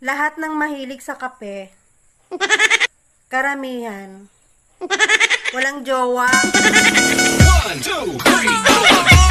Lahat ng mahilig sa kape, karamihan, walang jowa. 1, 2, 3, 4.